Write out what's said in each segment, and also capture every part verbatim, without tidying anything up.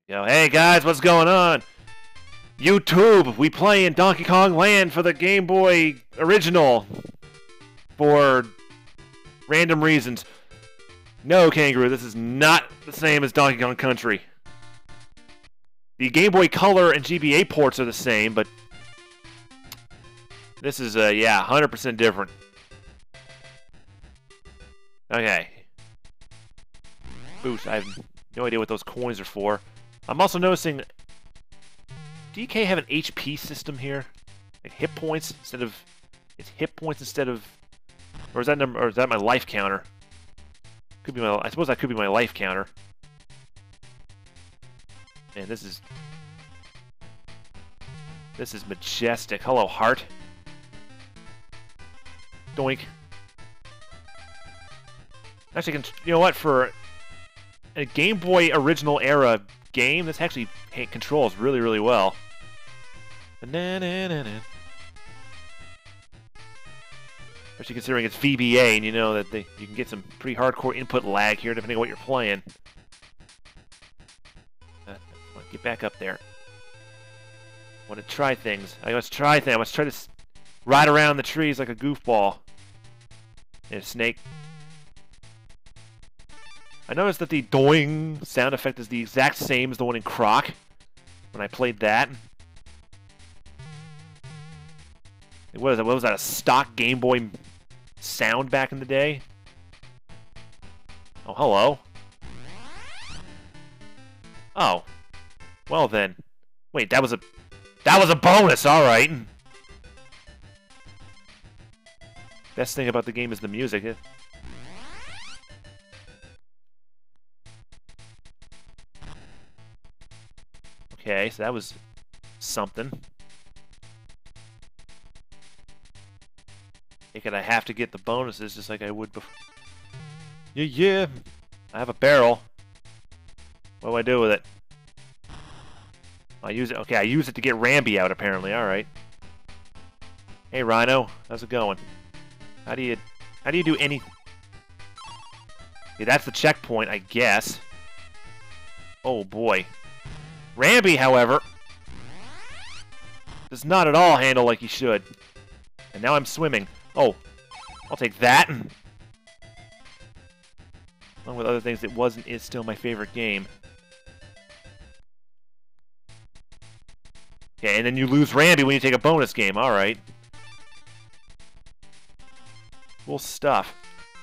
Yo, hey guys, what's going on? YouTube, we play in Donkey Kong Land for the Game Boy original. For random reasons. No, Kangaroo, this is not the same as Donkey Kong Country. The Game Boy Color and G B A ports are the same, but this is, uh, yeah, one hundred percent different. Okay. Boost, I have no idea what those coins are for. I'm also noticing, D K have an H P system here? Like hit points instead of, it's hit points instead of, or is that number, or is that my life counter? Could be my, I suppose that could be my life counter. Man, this is, this is majestic. Hello, heart. Doink. Actually, can, you know what, for a Game Boy original era game, this actually controls really, really well. Especially considering it's V B A, and you know that they, you can get some pretty hardcore input lag here, depending on what you're playing. Uh, get back up there. I want to try things. I must try things. I must try to ride around the trees like a goofball. And a snake. I noticed that the doing sound effect is the exact same as the one in Croc when I played that. What was that? What was that? A stock Game Boy sound back in the day? Oh, hello. Oh. Well then. Wait, that was a that was a bonus, alright. Best thing about the game is the music. Okay, so that was something. Could I have to get the bonuses just like I would before? Yeah, yeah. I have a barrel. What do I do with it? I use it. Okay, I use it to get Rambi out. Apparently, all right. Hey, Rhino, how's it going? How do you, how do you do any? Okay, that's the checkpoint, I guess. Oh boy. Rambi, however, does not at all handle like he should. And now I'm swimming. Oh, I'll take that. Along with other things, it wasn't is still my favorite game. Okay, and then you lose Rambi when you take a bonus game. All right. Cool stuff.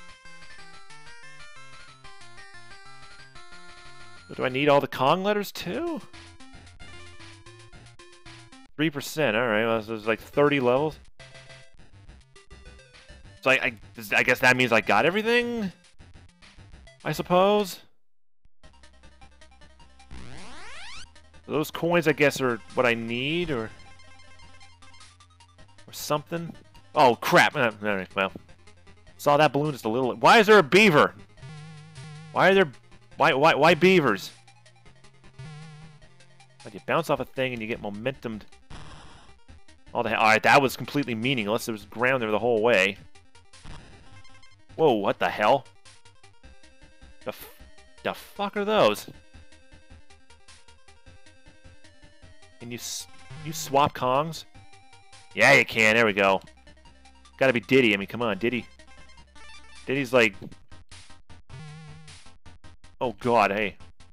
So do I need all the Kong letters too? three percent, alright, well, so there's like thirty levels. So I, I, I guess that means I got everything? I suppose? Those coins, I guess, are what I need, or... Or something? Oh, crap! Uh, alright, well... Saw that balloon just a little... Why is there a beaver? Why are there... Why, why, why beavers? Like you bounce off a thing and you get momentum. All the alright, that was completely meaningless. There was ground there the whole way. Whoa, what the hell? The, f the fuck are those? Can you s you swap Kongs? Yeah, you can. There we go. Gotta be Diddy. I mean, come on, Diddy. Diddy's like... Oh god, hey.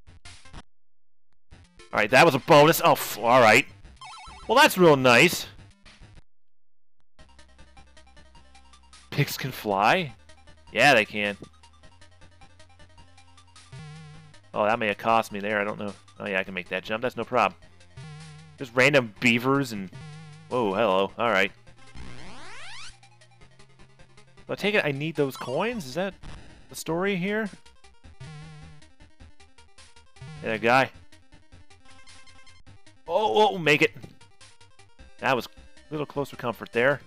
Alright, that was a bonus. Oh, alright. Well, that's real nice. Pigs can fly? Yeah, they can. Oh, that may have cost me there. I don't know. Oh, yeah, I can make that jump. That's no problem. Just random beavers and... Whoa, hello. Alright. I take it I need those coins? Is that the story here? Hey, guy. Oh, oh, make it. That was a little closer comfort there.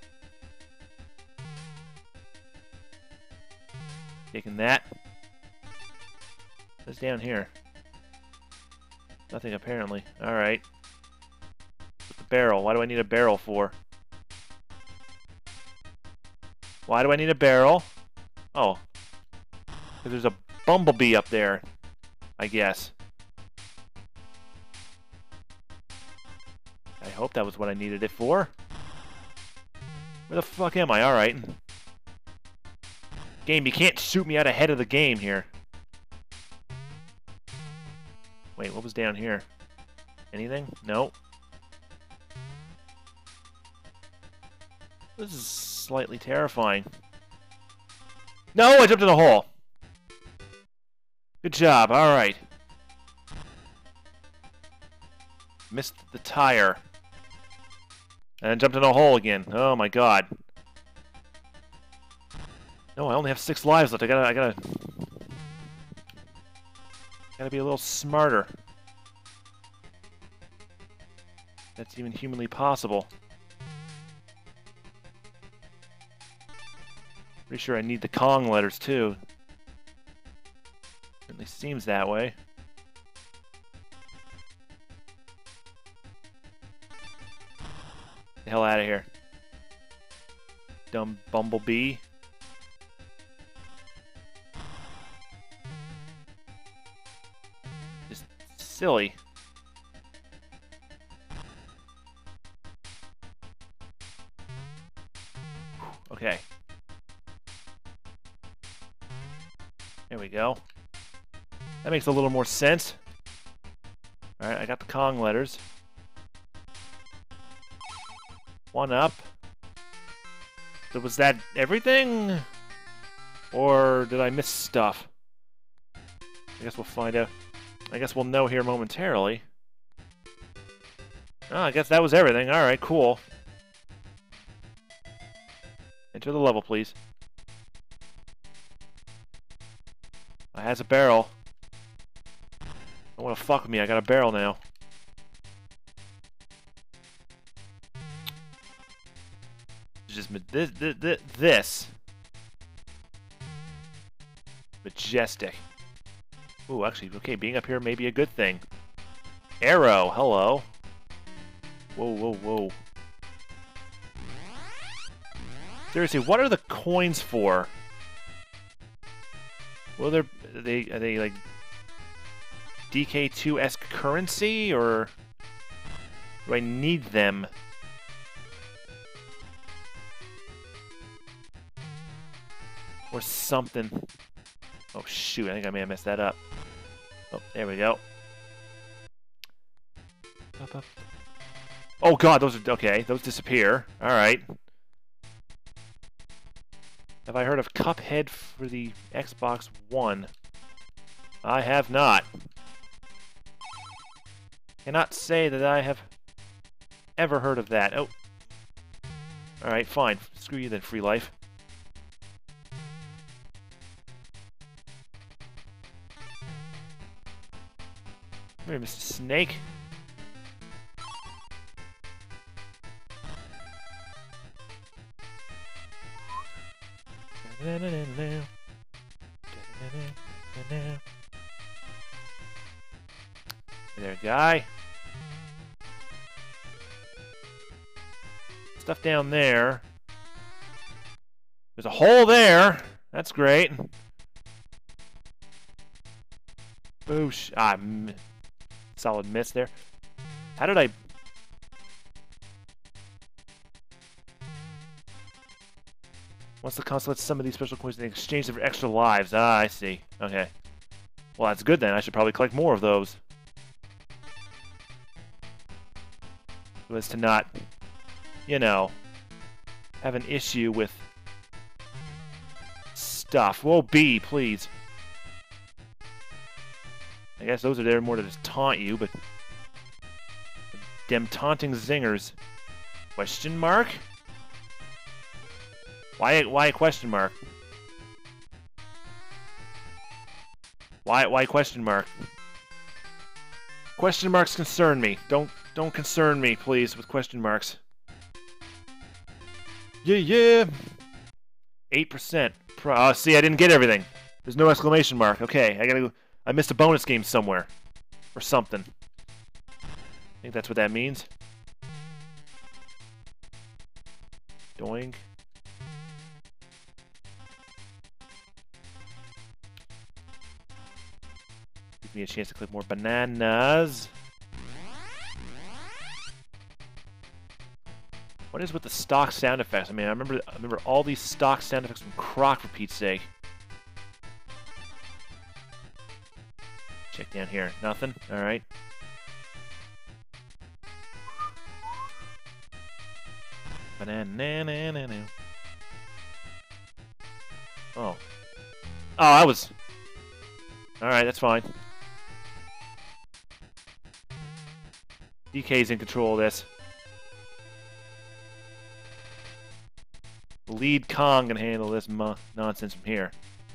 Taking that. What's down here? Nothing, apparently. Alright. What's the barrel? Why do I need a barrel for? Why do I need a barrel? Oh. Because there's a bumblebee up there. I guess. hope that was what I needed it for. Where the fuck am I? Alright. Game, you can't shoot me out ahead of the game here. Wait, what was down here? Anything? No. This is slightly terrifying. No, I jumped in a hole. Good job, alright. Missed the tire. And jumped in a hole again. Oh my god. No, I only have six lives left. I gotta, I gotta... Gotta be a little smarter. That's even humanly possible. Pretty sure I need the Kong letters, too. Certainly seems that way. Get the hell out of here. Dumb bumblebee. Just silly. Okay. There we go. That makes a little more sense. Alright, I got the Kong letters. One up. So was that everything? Or did I miss stuff? I guess we'll find out. I guess we'll know here momentarily. Oh, I guess that was everything. Alright, cool. Enter the level, please. I has a barrel. Don't want to fuck with me. I got a barrel now. Just this, this, this. Majestic. Ooh, actually, okay. Being up here may be a good thing. Arrow. Hello. Whoa, whoa, whoa. Seriously, what are the coins for? Well, they're are they are they like D K two-esque currency, or do I need them? Or something. Oh shoot, I think I may have messed that up. Oh, there we go. Up, up. Oh god, those are okay, those disappear. Alright. Have I heard of Cuphead for the Xbox One? I have not. Cannot say that I have ever heard of that. Oh. Alright, fine. Screw you then, free life. Come here, Mister Snake. Hey there, guy. Stuff down there. There's a hole there. That's great. Boosh. Ah, m solid miss there. How did I... Once the console lets some of these special coins in exchange for extra lives. Ah, I see. Okay. Well, that's good then. I should probably collect more of those. So as to not, you know, have an issue with stuff. Whoa, B, please. I guess those are there more to just taunt you, but... Dem taunting zingers. Question mark? Why, why a question mark? Why, why question mark? Question marks concern me. Don't, don't concern me, please, with question marks. Yeah, yeah. eight percent. Pro uh, see, I didn't get everything. There's no exclamation mark. Okay, I gotta go. I missed a bonus game somewhere. Or something. I think that's what that means. Doink. Give me a chance to click more bananas. What is with the stock sound effects? I mean, I remember I remember all these stock sound effects from Croc, for Pete's sake. Check down here. Nothing? Alright. Banana. Oh. Oh, I was... Alright, that's fine. D K's in control of this. Lead Kong can handle this mu nonsense from here.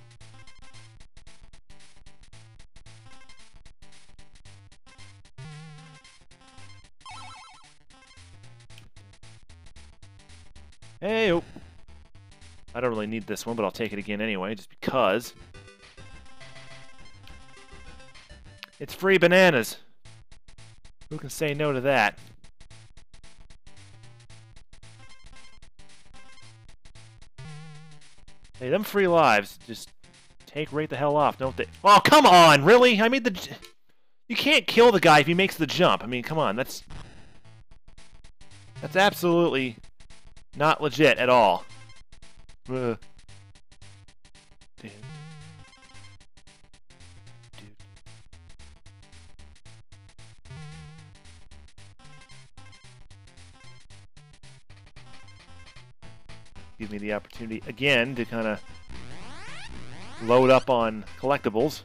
Hey, oh. I don't really need this one, but I'll take it again anyway, just because. It's free bananas. Who can say no to that? Hey, them free lives, just take right the hell off, don't they? Oh, come on, really? I made the... You can't kill the guy if he makes the jump. I mean, come on, that's... That's absolutely not legit at all. Uh. Dude. Dude. Give me the opportunity again to kind of load up on collectibles.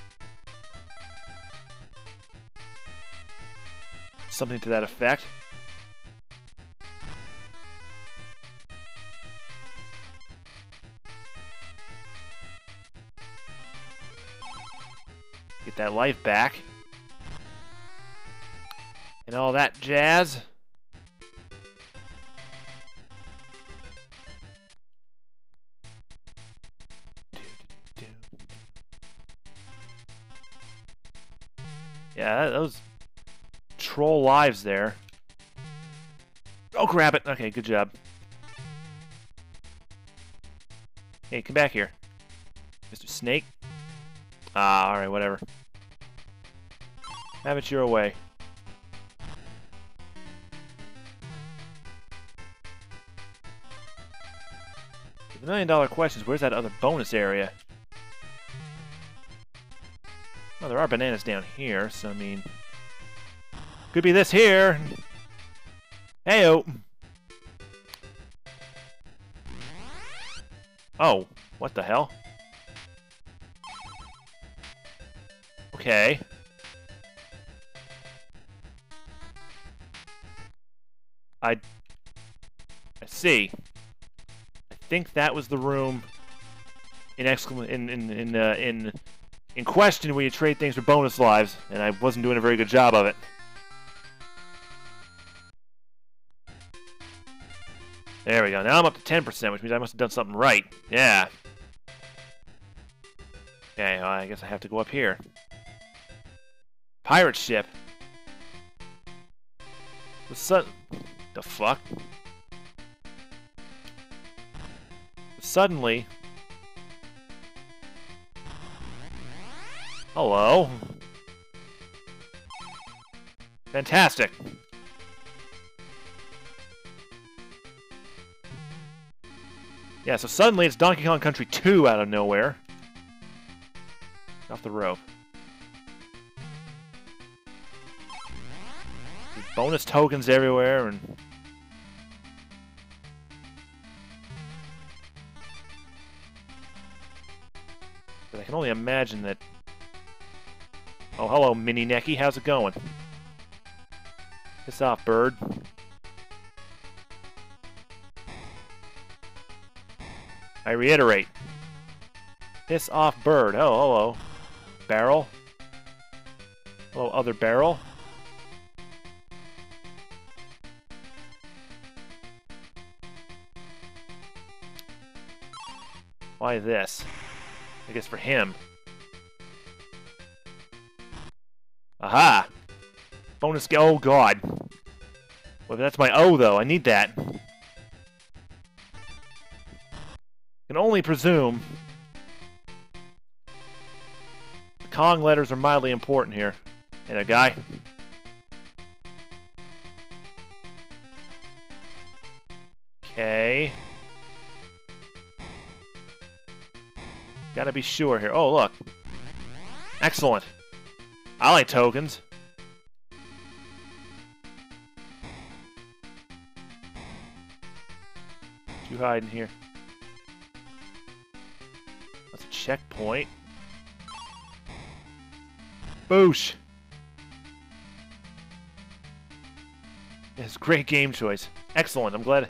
Something to that effect. Get that life back. And all that jazz. Yeah, those troll lives there. Oh, grab it. Okay, good job. Hey, come back here. Mister Snake. Ah, alright, whatever. Have it your way. The million dollar question is, where's that other bonus area? Well, there are bananas down here, so I mean... Could be this here! Heyo! Oh, what the hell? Okay. I... I see. I think that was the room in exclam in in in uh, in in question where you trade things for bonus lives, and I wasn't doing a very good job of it. There we go. Now I'm up to ten percent, which means I must have done something right. Yeah. Okay, well, I guess I have to go up here. Pirate ship. The sun. The fuck? Suddenly. Hello. Fantastic. Yeah, so suddenly it's Donkey Kong Country two out of nowhere. Off the rope. There's bonus tokens everywhere, and... But I can only imagine that... Oh, hello, Mini Necky. How's it going? Piss off, bird. I reiterate. Piss off, bird. Oh, hello. Barrel. Hello, other barrel. Why this? I guess for him. Aha! Bonus go. Oh, God. Well, that's my O, though. I need that. I can only presume the Kong letters are mildly important here. Hey there, guy. Okay. Gotta be sure here. Oh, look. Excellent. I like tokens. You hiding here? That's a checkpoint. Boosh! It's a great game choice. Excellent. I'm glad.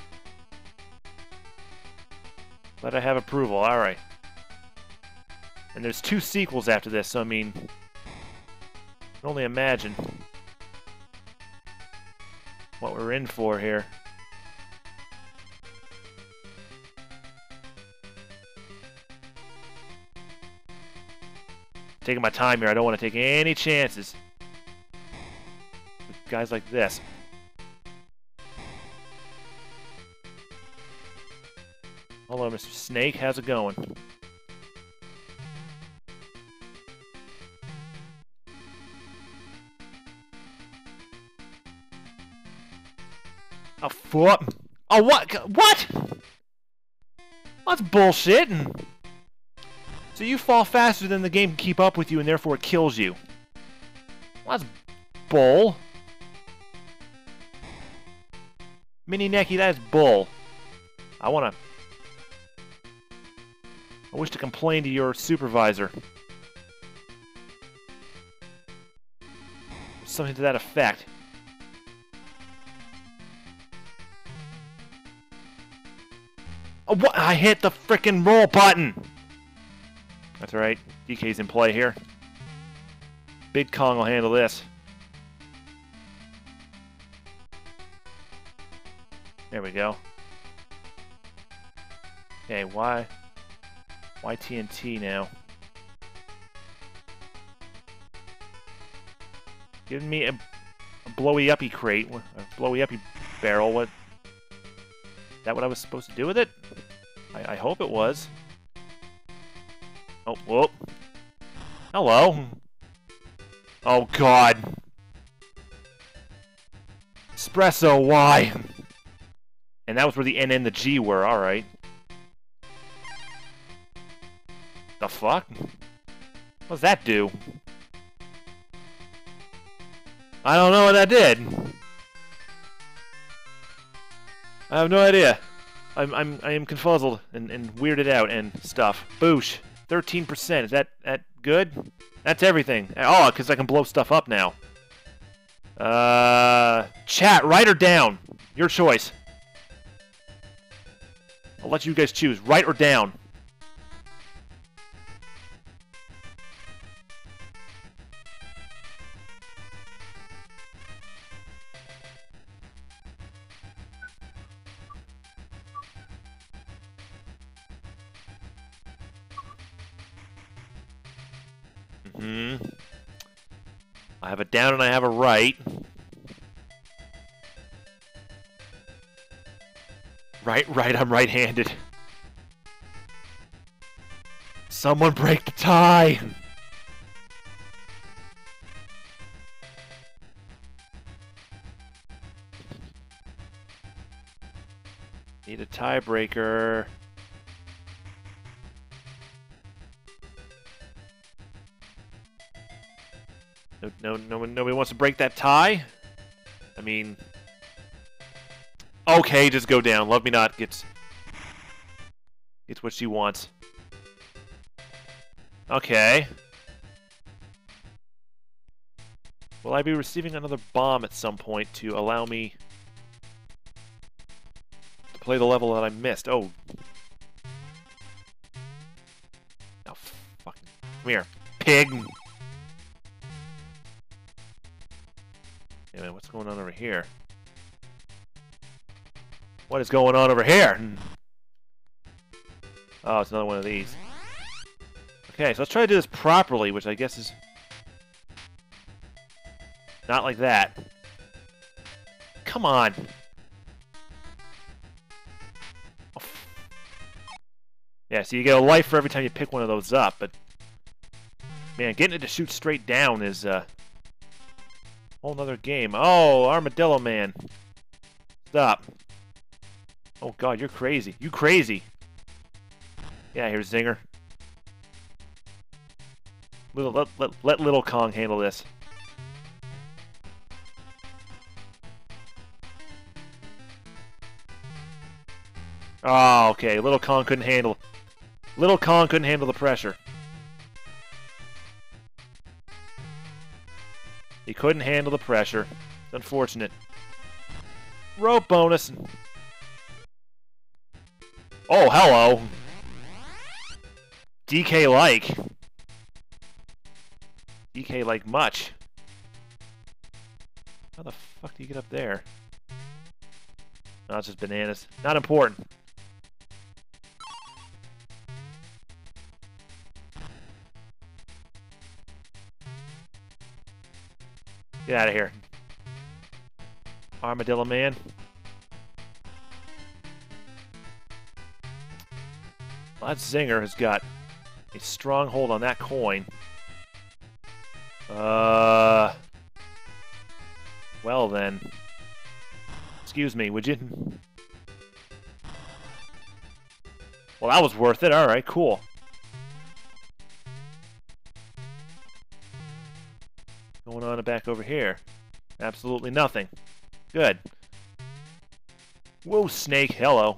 Glad I have approval. All right. And there's two sequels after this, so I mean, I can only imagine what we're in for here. Taking my time here. I don't want to take any chances with guys like this. Hello, Mister Snake. How's it going? Oh, what? Oh, what? What? That's bullshit. So you fall faster than the game can keep up with you, and therefore it kills you. Well, that's bull. Mini Necky, that is bull. I wanna... I wish to complain to your supervisor. Something to that effect. Oh, what? I hit the frickin' roll button! That's alright. D K's in play here. Big Kong will handle this. There we go. Okay, why... Why T N T now? Giving me a, a blowy-uppy crate. A blowy-uppy barrel. What... Is that what I was supposed to do with it? I, I hope it was. Oh, whoop. Hello. Oh, God. Espresso, why? And that was where the N and the G were, alright. The fuck? What does that do? I don't know what that did. I have no idea. I'm I'm I am confuzzled and, and weirded out and stuff. Boosh. thirteen percent. Is that that good? That's everything. Oh, because I can blow stuff up now. Uh, chat, write or down. Your choice. I'll let you guys choose. Write or down. Hmm. I have a down and I have a right. Right, right, I'm right-handed. Someone break the tie! Need a tiebreaker. No, no, no one, nobody wants to break that tie? I mean... Okay, just go down. Love Me Not gets... Gets what she wants. Okay. Will I be receiving another bomb at some point to allow me... to play the level that I missed? Oh. Oh, fuck. Come here. Pig! Wait a minute, what's going on over here? What is going on over here? Oh, it's another one of these. Okay, so let's try to do this properly, which I guess is... not like that. Come on! Oh. Yeah, so you get a life for every time you pick one of those up, but... Man, getting it to shoot straight down is, uh... whole nother game. Oh, Armadillo Man. Stop. Oh god, you're crazy. You crazy. Yeah, here's Zinger. Little, let, let, let Little Kong handle this. Oh, okay. Little Kong couldn't handle... Little Kong couldn't handle the pressure. He couldn't handle the pressure. It's unfortunate. Rope bonus. Oh, hello. D K like. D K like much. How the fuck do you get up there? No, it's just bananas. Not important. Get out of here. Armadillo Man. Well, that Zinger has got a strong hold on that coin. Uh... Well then. Excuse me, would you? Well, that was worth it. Alright, cool. Going on back over here. Absolutely nothing. Good. Whoa, Snake. Hello.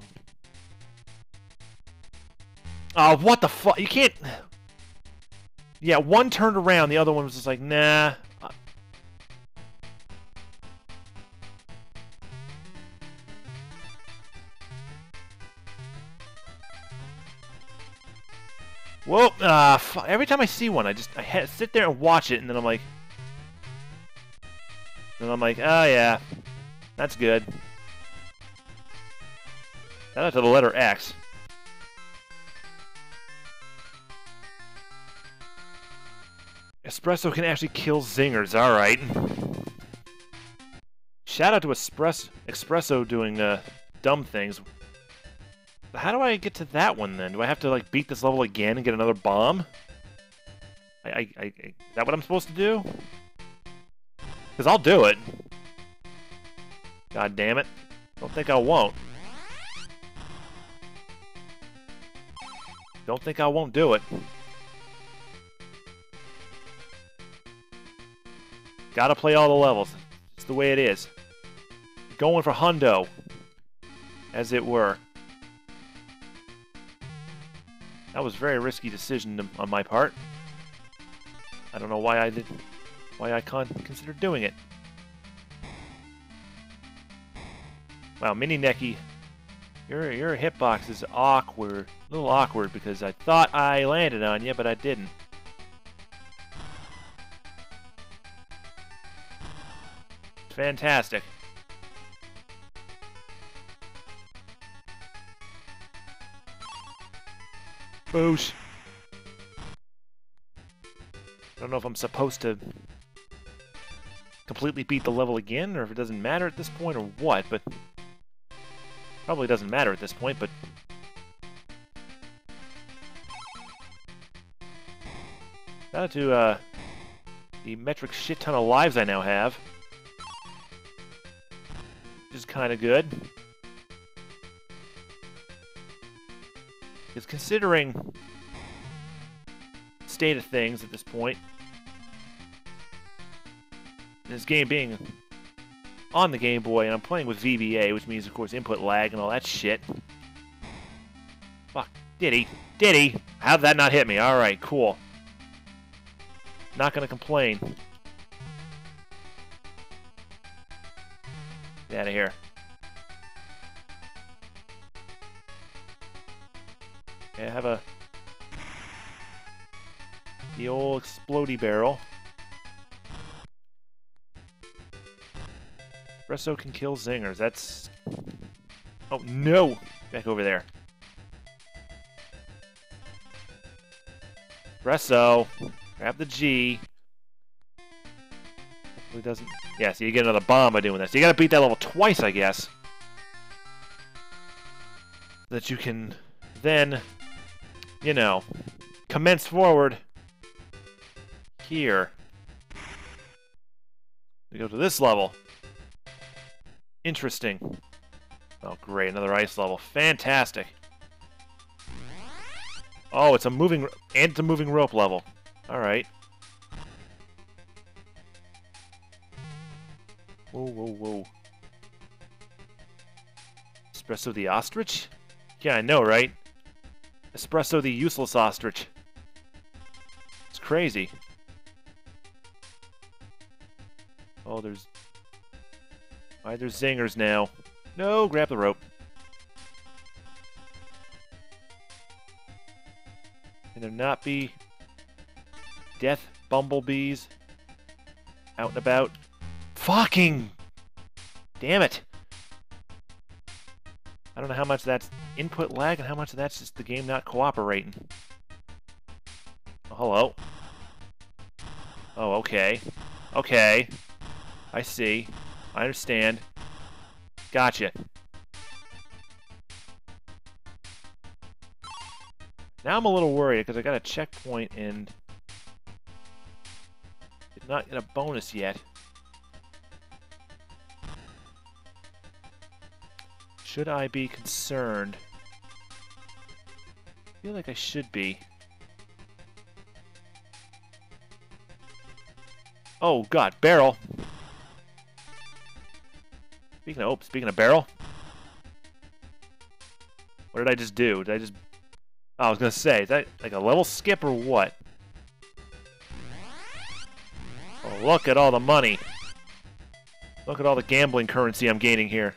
Oh, what the fuck? You can't... Yeah, one turned around, the other one was just like, nah. Whoa, ah, uh, every time I see one, I just I ha sit there and watch it, and then I'm like... And I'm like, oh yeah, that's good. Shout out to the letter X. Espresso can actually kill zingers, alright. Shout out to Espresso, Espresso doing uh, dumb things. How do I get to that one then? Do I have to like beat this level again and get another bomb? I, I, I, is that what I'm supposed to do? Because I'll do it. God damn it. Don't think I won't. Don't think I won't do it. Gotta play all the levels. It's the way it is. Going for hundo. As it were. That was a very risky decision on my part. I don't know why I did, why I con considered doing it. Wow, Mini Necky, your your hitbox is awkward, a little awkward because I thought I landed on you, but I didn't. Fantastic. Boosh. I don't know if I'm supposed to completely beat the level again, or if it doesn't matter at this point, or what, but... Probably doesn't matter at this point, but... Shout out to, uh... the metric shit ton of lives I now have. Which is kinda good. Because considering state of things at this point, this game being on the Game Boy, and I'm playing with V B A, which means, of course, input lag and all that shit. Fuck. Did he? Did he? How'd that not hit me? Alright, cool. Not gonna complain. Get out of here. Okay, I have a... the old explodey barrel. Espresso can kill zingers. That's... Oh, no! Back over there. Espresso! Grab the G. Hopefully doesn't... Yeah, so you get another bomb by doing this. You gotta beat that level twice, I guess. So that you can then, you know, commence forward here. We go to this level. Interesting. Oh, great. Another ice level. Fantastic. Oh, it's a moving... And it's a moving rope level. Alright. Whoa, whoa, whoa. Espresso the ostrich? Yeah, I know, right? Espresso the useless ostrich. It's crazy. Oh, there's... Why, there's zingers now. No, grab the rope. Can there not be death bumblebees out and about? Fucking... Damn it! I don't know how much that's input lag and how much of that's just the game not cooperating. Oh, hello. Oh, okay. Okay. I see. I understand. Gotcha. Now I'm a little worried because I got a checkpoint and did not get a bonus yet. Should I be concerned? I feel like I should be. Oh god, barrel. Speaking of, oh, speaking of barrel. What did I just do? Did I just... Oh, I was gonna say, is that like a level skip or what? Oh, look at all the money. Look at all the gambling currency I'm gaining here.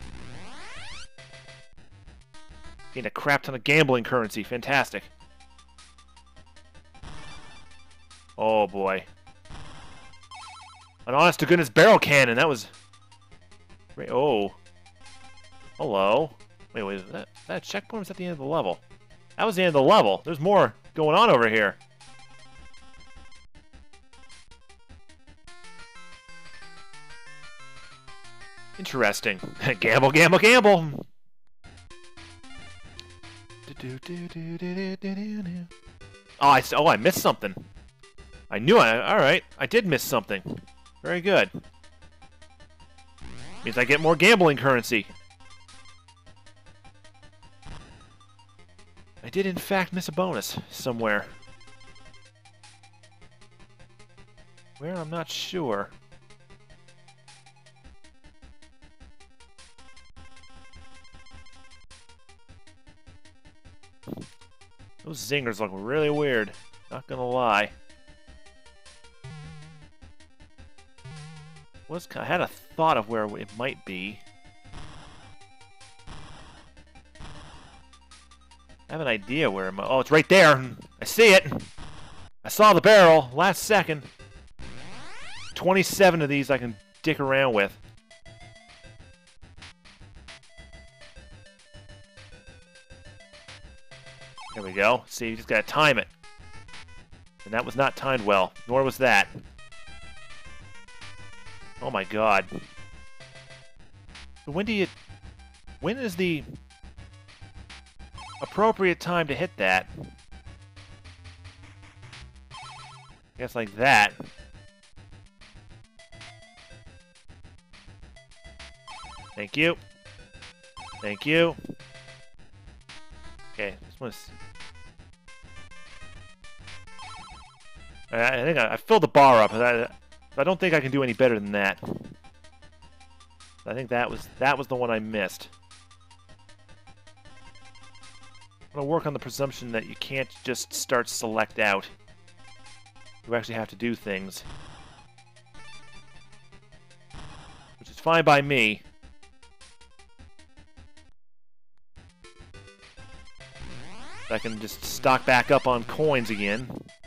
Gained a crap ton of gambling currency. Fantastic. Oh boy. An honest to goodness barrel cannon. That was... Oh. Hello. Wait, wait. Is that, is that a checkpoint or was that the end of the level? That was the end of the level. There's more going on over here. Interesting. Gamble, gamble, gamble. Oh, I, oh, I missed something. I knew I... Alright, I did miss something. Very good. Means I get more gambling currency. I did, in fact, miss a bonus somewhere. Where? I'm not sure. Those zingers look really weird. Not gonna lie. Was I had a thought of where it might be. I have an idea where it might... Oh, it's right there! I see it! I saw the barrel last second. twenty-seven of these I can dick around with. There we go. See, you just gotta time it. And that was not timed well. Nor was that. Oh my god. So when do you... When is the appropriate time to hit that? I guess like that. Thank you. Thank you. Okay, this one's... I, I think I, I filled the bar up. I, I don't think I can do any better than that. I think that was that was the one I missed. I'm gonna work on the presumption that you can't just start select out. You actually have to do things. Which is fine by me. I can just stock back up on coins again.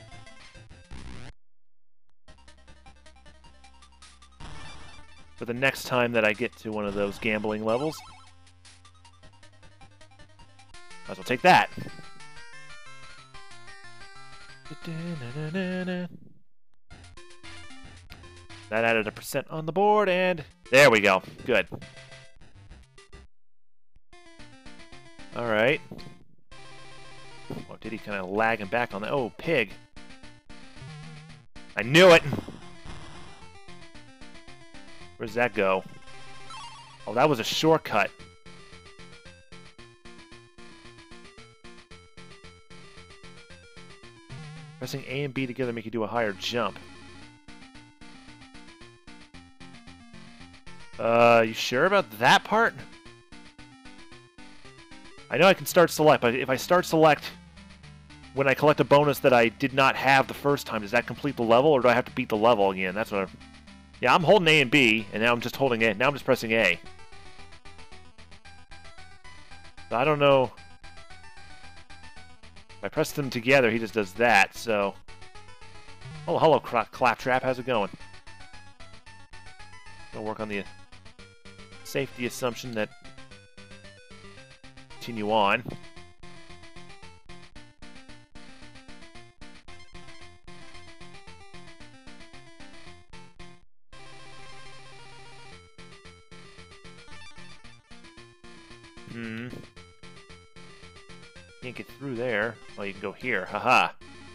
For the next time that I get to one of those gambling levels. Might as well take that. That added a percent on the board, and there we go. Good. Alright. Oh, did he kind of lagging back on that? Oh, pig. I knew it! Where does that go? Oh, that was a shortcut. Pressing A and B together make you do a higher jump. Uh, you sure about that part? I know I can start select, but if I start select when I collect a bonus that I did not have the first time, does that complete the level, or do I have to beat the level again? That's what I'm... Yeah, I'm holding A and B, and now I'm just holding A. Now I'm just pressing A. So I don't know... If I press them together, he just does that, so... Oh, hello, Claptrap. How's it going? Gonna work on the safety assumption that... Continue on. Hmm. Can't get through there. Oh, you can go here. Haha.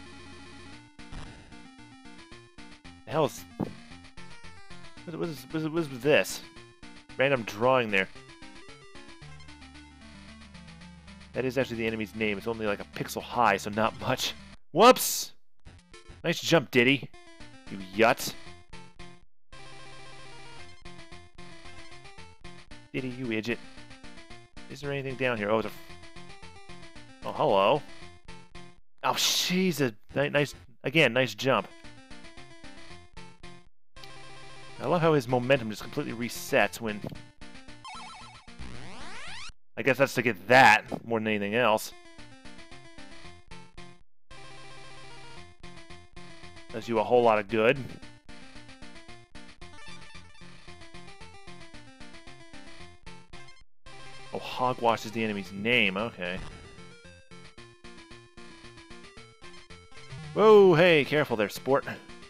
The hell is... What, what, is, what, is, what is this? Random drawing there. That is actually the enemy's name. It's only like a pixel high, so not much. Whoops! Nice jump, Diddy. You yut. Diddy, you idiot. Is there anything down here? Oh, it's a... Oh, hello. Oh, she's a nice... Again, nice jump. I love how his momentum just completely resets when... I guess that's to get that more than anything else. Does you a whole lot of good. Oh, Hogwash is the enemy's name. Okay. Whoa, hey, careful there, sport.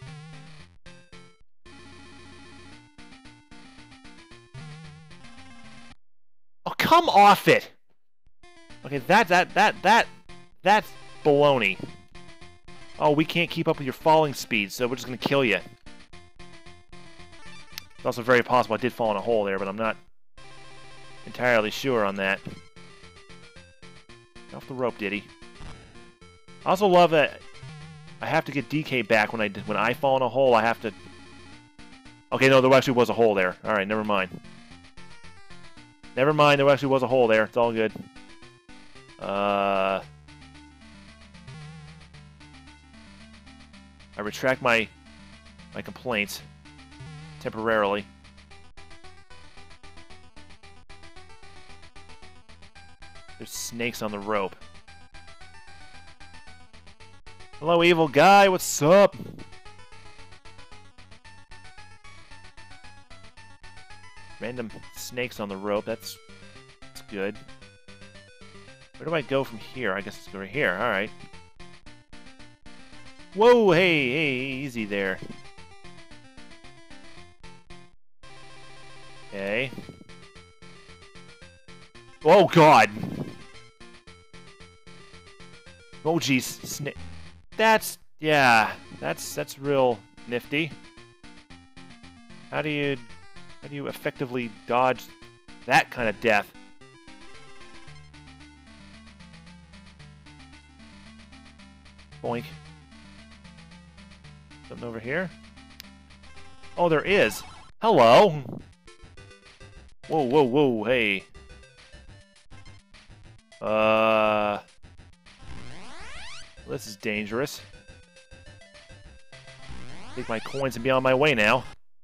Oh, come off it! Okay, that, that, that, that, that's baloney. Oh, we can't keep up with your falling speed, so we're just gonna kill you. It's also very possible I did fall in a hole there, but I'm not entirely sure on that. Get off the rope, Diddy. I also love that I have to get D K back when I when I fall in a hole. I have to. Okay, no, there actually was a hole there. All right, never mind. Never mind, there actually was a hole there. It's all good. Uh, I retract my my complaints temporarily. There's snakes on the rope. Hello, evil guy. What's up? Random snakes on the rope. That's, that's good. Where do I go from here? I guess it's over here. All right. Whoa, hey, hey, easy there. Okay. Oh, God. Oh, geez. Snake. That's, yeah. That's, that's real nifty. How do you, how do you effectively dodge that kind of death? Boink. Something over here? Oh, there is. Hello. Whoa, whoa, whoa, hey. Uh... This is dangerous. Take my coins and be on my way now.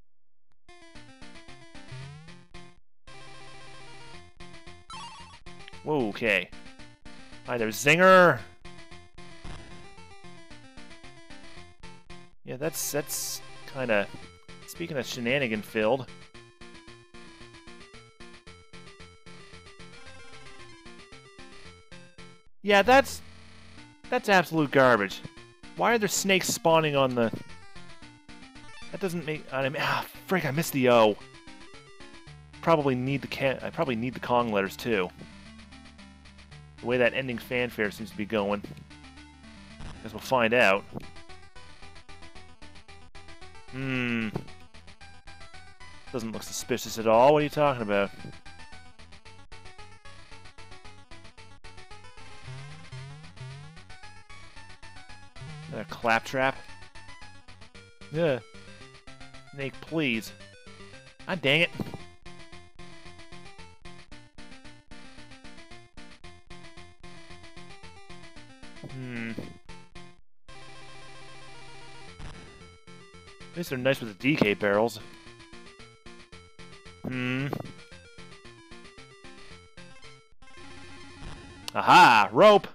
Whoa, okay. Hi there, Zinger! Yeah, that's, that's kinda... Speaking of shenanigan-filled... Yeah, that's... That's absolute garbage. Why are there snakes spawning on the... That doesn't make... I mean, ah, frick, I missed the O. Probably need the can... I probably need the Kong letters, too. The way that ending fanfare seems to be going. Guess we'll find out. Hmm. Doesn't look suspicious at all. What are you talking about? claptrap. Yeah. Snake, please. Ah, dang it. Hmm. At least they're nice with the D K barrels. Hmm. Aha! Rope!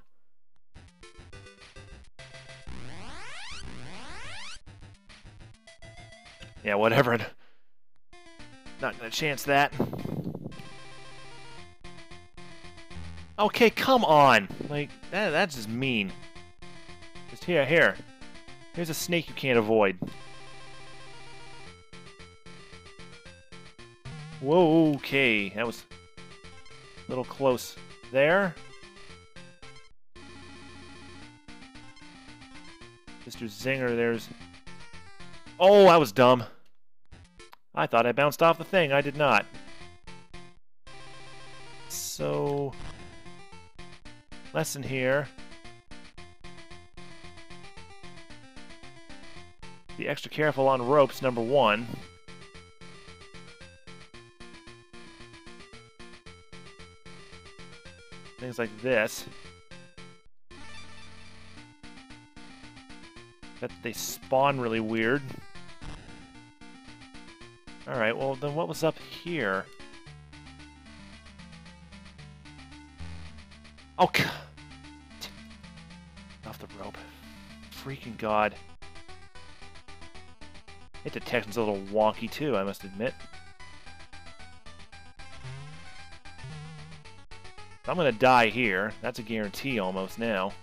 Yeah, whatever. Not gonna chance that. Okay, come on! Like, that, that's just mean. Just here, here. Here's a snake you can't avoid. Whoa, okay. That was a little close there. Mister Zinger, there's... Oh, that was dumb. I thought I bounced off the thing. I did not. So... lesson here. Be extra careful on ropes, number one. Things like this. Bet they spawn really weird. Alright, well then what was up here? Oh, off the rope. Freaking God. Hit detection's a little wonky too, I must admit. I'm gonna die here. That's a guarantee almost now.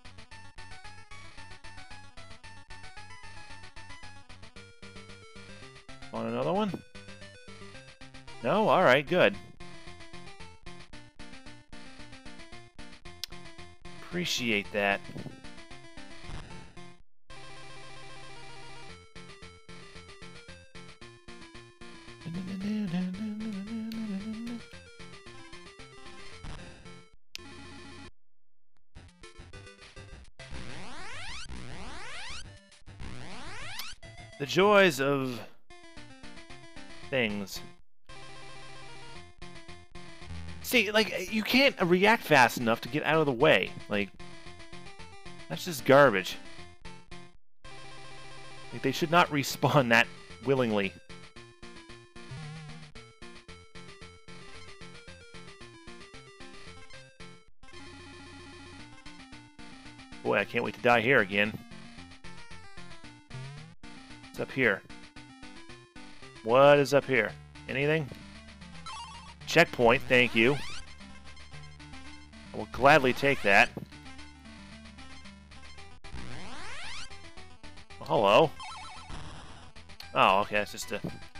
Want another one? No? Alright, good. Appreciate that. The joys of things. See, like, you can't react fast enough to get out of the way. Like, that's just garbage. Like, they should not respawn that willingly. Boy, I can't wait to die here again. What's up here? What is up here? Anything? Checkpoint, thank you. I will gladly take that. Oh, hello. Oh, okay, that's just a...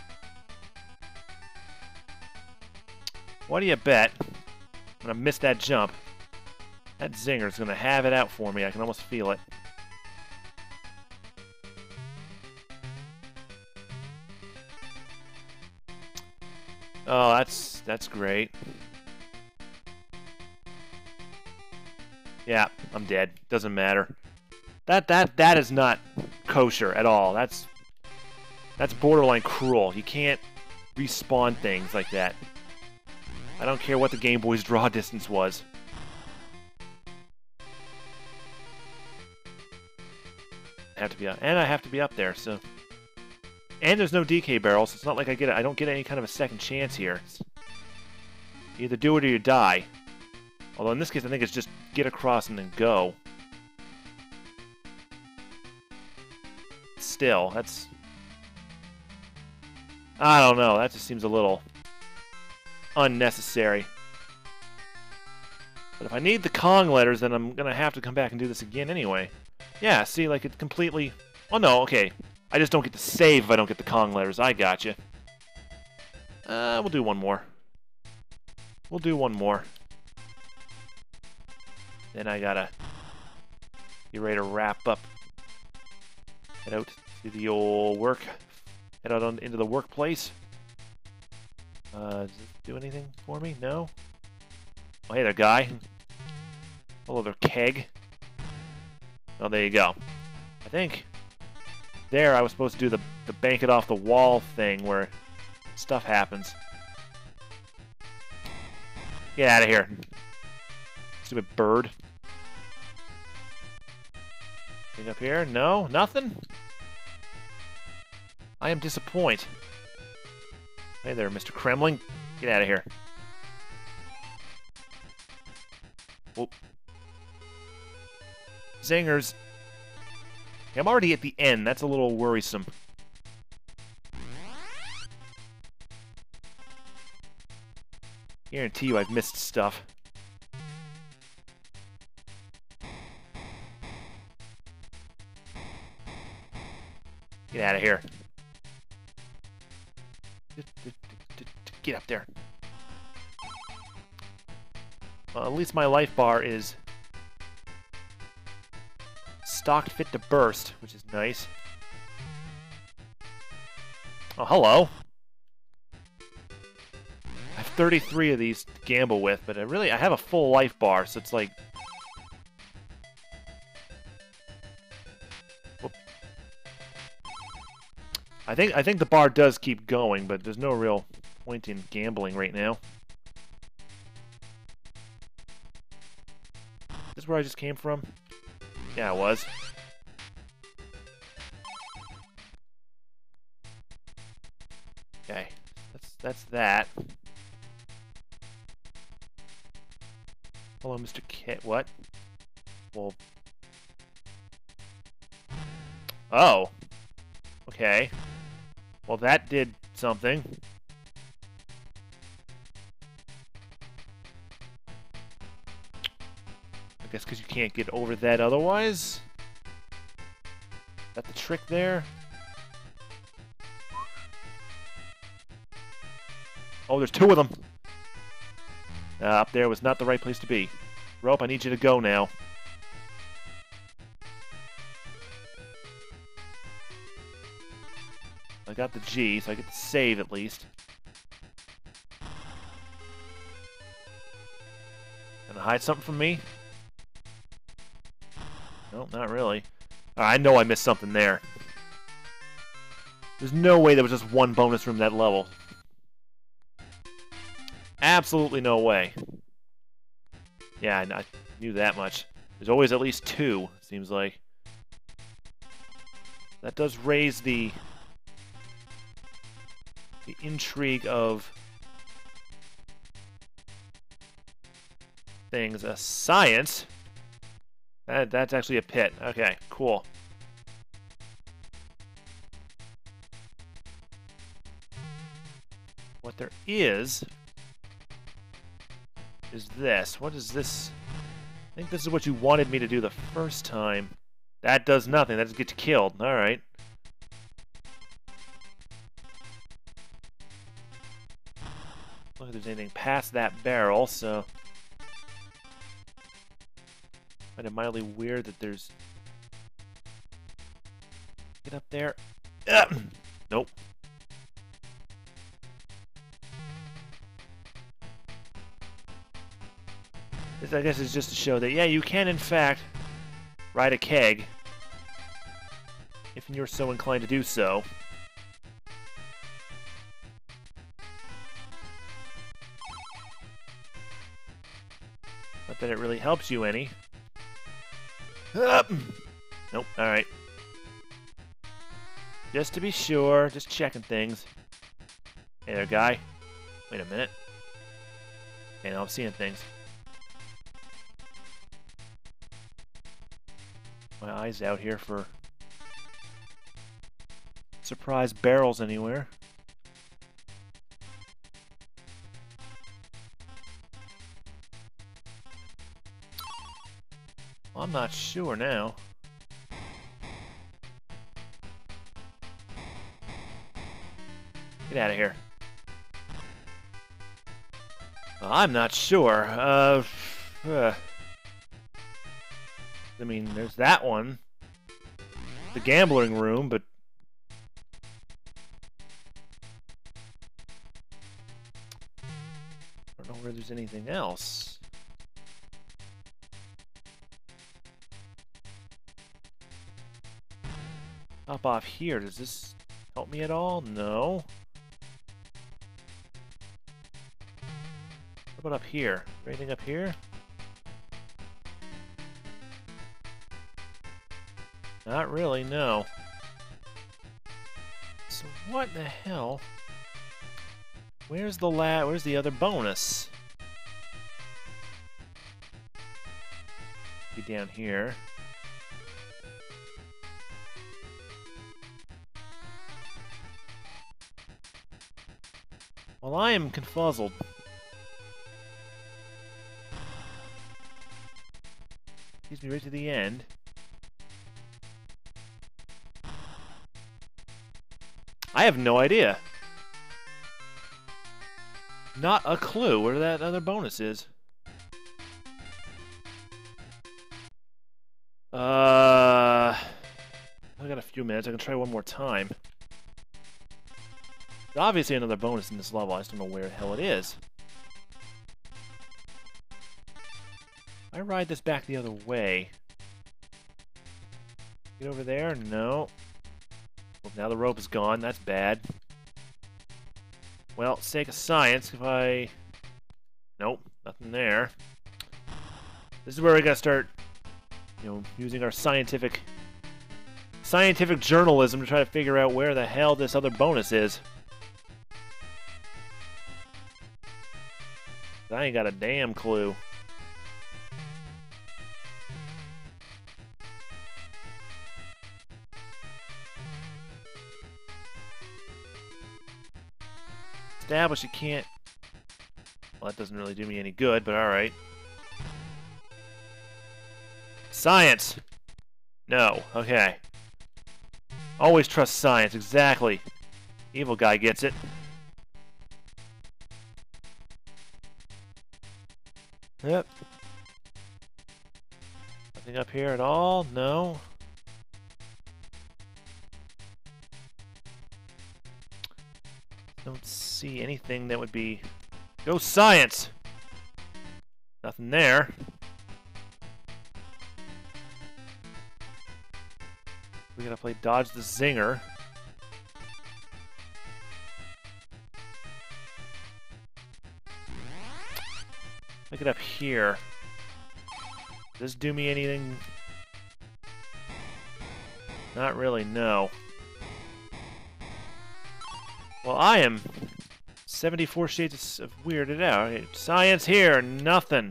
What do you bet? I'm gonna miss that jump. That Zinger's gonna have it out for me. I can almost feel it. Oh, that's that's great. Yeah, I'm dead. Doesn't matter. That that that is not kosher at all. That's that's borderline cruel. You can't respawn things like that. I don't care what the Game Boy's draw distance was. I have to be up, and I have to be up there. So. And there's no D K barrel, so it's not like I get it. I don't get any kind of a second chance here. It's either do it or you die. Although in this case, I think it's just get across and then go. Still, that's... I don't know. That just seems a little unnecessary. But if I need the Kong letters, then I'm going to have to come back and do this again anyway. Yeah, see, like it completely... Oh, no, okay. I just don't get to save if I don't get the Kong letters. I gotcha. Uh, we'll do one more. We'll do one more. Then I gotta get ready to wrap up. Head out to the old work. Head out on, into the workplace. Uh, does it do anything for me? No? Oh, hey there, guy. Hello there, keg. Oh, there you go. I think there I was supposed to do the, the bank it off the wall thing where stuff happens. Get out of here. Stupid bird. Anything up here? No? Nothing? I am disappointed. Hey there, Mister Kremling. Get out of here. Whoop. Zingers. I'm already at the end. That's a little worrisome. Guarantee you I've missed stuff. Get out of here. Get up there. Well, at least my life bar is stocked fit to burst, which is nice. Oh, hello. I have thirty-three of these to gamble with, but I really, I have a full life bar, so it's like... Whoop. I think, I think the bar does keep going, but there's no real point in gambling right now. Is this where I just came from? Yeah, it was. Okay, that's that's that. Hello, Mister K. What? Well. Oh. Okay. Well, that did something. I guess because you can't get over that otherwise. Is that the trick there? Oh, there's two of them. Uh, up there was not the right place to be. Rope, I need you to go now. I got the G, so I get to save at least. Gonna hide something from me? No, not really. Uh, I know I missed something there. There's no way there was just one bonus room that level. Absolutely no way. Yeah, I, I knew that much. There's always at least two, it seems like. That does raise the... the intrigue of... things. A science? That, that's actually a pit. Okay, cool. What there is... is this. What is this? I think this is what you wanted me to do the first time. That does nothing. That just gets killed. Alright. Look if there's anything past that barrel, so... I find it mildly weird that there's... Get up there. Ugh. Nope. This, I guess, is just to show that, yeah, you can, in fact, ride a keg. If you're so inclined to do so. Not that it really helps you any. Up. Nope, alright. Just to be sure, just checking things. Hey there, guy. Wait a minute. Okay, now I'm seeing things. My eyes out here for surprise barrels anywhere. Well, I'm not sure now. Get out of here. Well, I'm not sure. Uh, uh, I mean, there's that one. The gambling room, but... I don't know where there's anything else. up off here? Does this help me at all? No. What about up here? Anything up here? Not really, no. So what the hell? Where's the la- where's the other bonus? Be down here. Well, I am confuzzled. Leads me right to the end. I have no idea. Not a clue where that other bonus is. Uh, I got a few minutes. I can try one more time. There's obviously another bonus in this level. I just don't know where the hell it is. I ride this back the other way. Get over there? No. Well, now the rope is gone. That's bad. Well, sake of science, if I... Nope, nothing there. This is where we gotta start, you know, using our scientific... scientific journalism to try to figure out where the hell this other bonus is. I ain't got a damn clue. Establish you can't... Well, that doesn't really do me any good, but alright. Science! No, okay. Always trust science, exactly. Evil guy gets it. Yep. Nothing up here at all? No. Don't see anything that would be... Go science! Nothing there. We gotta play Dodge the Zinger. Look it up here. Does this do me anything? Not really, no. Well, I am seventy-four shades of weirded out. Okay, science here, nothing.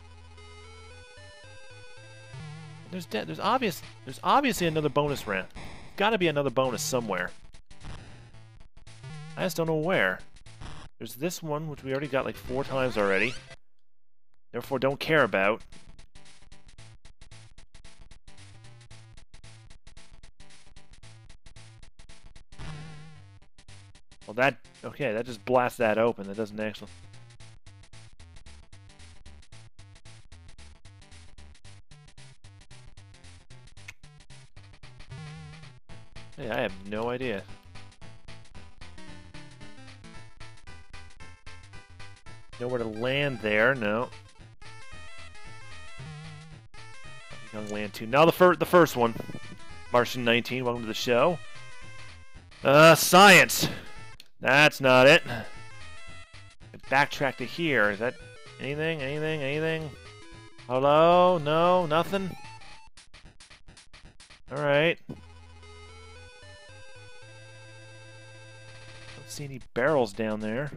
There's there's obvious there's obviously another bonus round. Got to be another bonus somewhere. I just don't know where. There's this one, which we already got like four times already. Therefore, don't care about. Well, that... Okay, that just blasts that open. That doesn't actually... Hey, I have no idea. Nowhere to land there, no. Young land two. Now the, fir the first one. Martian nineteen, welcome to the show. Uh, science! That's not it. Backtrack to here. Is that anything? Anything? Anything? Hello? No? Nothing? Alright. Don't see any barrels down there.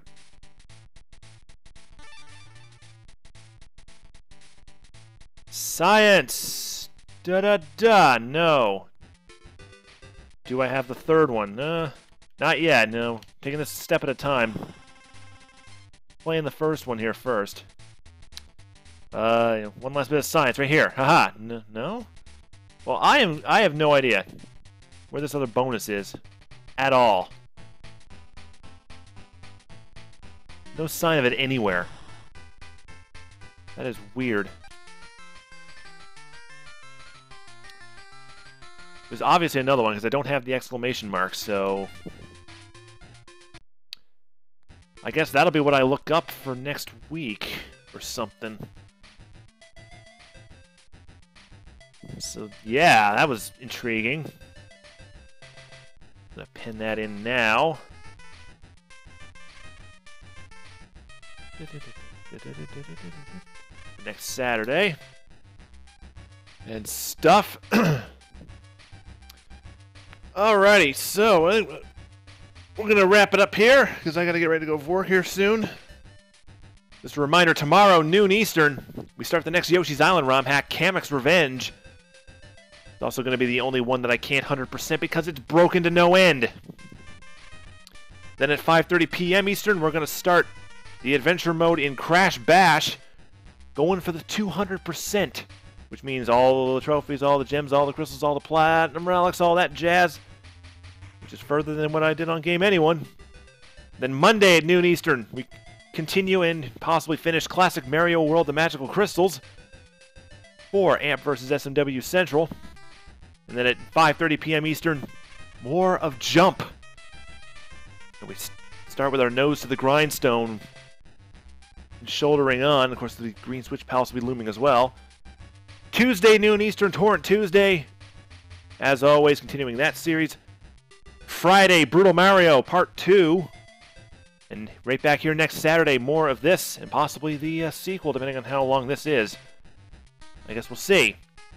Science! Da-da-da! No. Do I have the third one? Uh, not yet, no. Taking this a step at a time. Playing the first one here first. Uh, one last bit of science right here. Haha. N no? Well, I am. I have no idea where this other bonus is at all. No sign of it anywhere. That is weird. There's obviously another one because I don't have the exclamation mark, so I guess that'll be what I look up for next week or something. So yeah, that was intriguing. gonna pin that in now. Next Saturday. And stuff. Alrighty, so uh, we're gonna wrap it up here because I gotta get ready to go for work here soon. Just a reminder, tomorrow, noon Eastern, we start the next Yoshi's Island ROM hack, Kamek's Revenge. It's also going to be the only one that I can't one hundred percent because it's broken to no end. Then at five thirty p m Eastern, we're going to start the adventure mode in Crash Bash, going for the two hundred percent, which means all the trophies, all the gems, all the crystals, all the platinum relics, all that jazz, which is further than what I did on Game Anyone. Then Monday at noon Eastern, we continue and possibly finish Classic Mario World The Magical Crystals for Amp versus S M W Central. And then at five thirty p m Eastern, more of Jump. And we start with our nose to the grindstone and shouldering on. Of course, the Green Switch Palace will be looming as well. Tuesday, noon Eastern, Torrent Tuesday. As always, continuing that series. Friday, Brutal Mario Part two. And right back here next Saturday, more of this, and possibly the uh, sequel, depending on how long this is. I guess we'll see.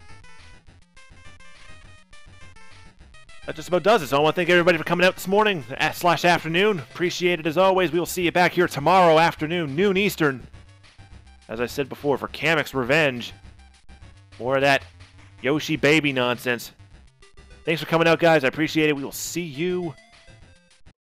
That just about does it. So I want to thank everybody for coming out this morning, slash afternoon. Appreciate it as always. We will see you back here tomorrow afternoon, noon Eastern. As I said before, for Kamek's Revenge. More of that Yoshi baby nonsense. Thanks for coming out, guys. I appreciate it. We will see you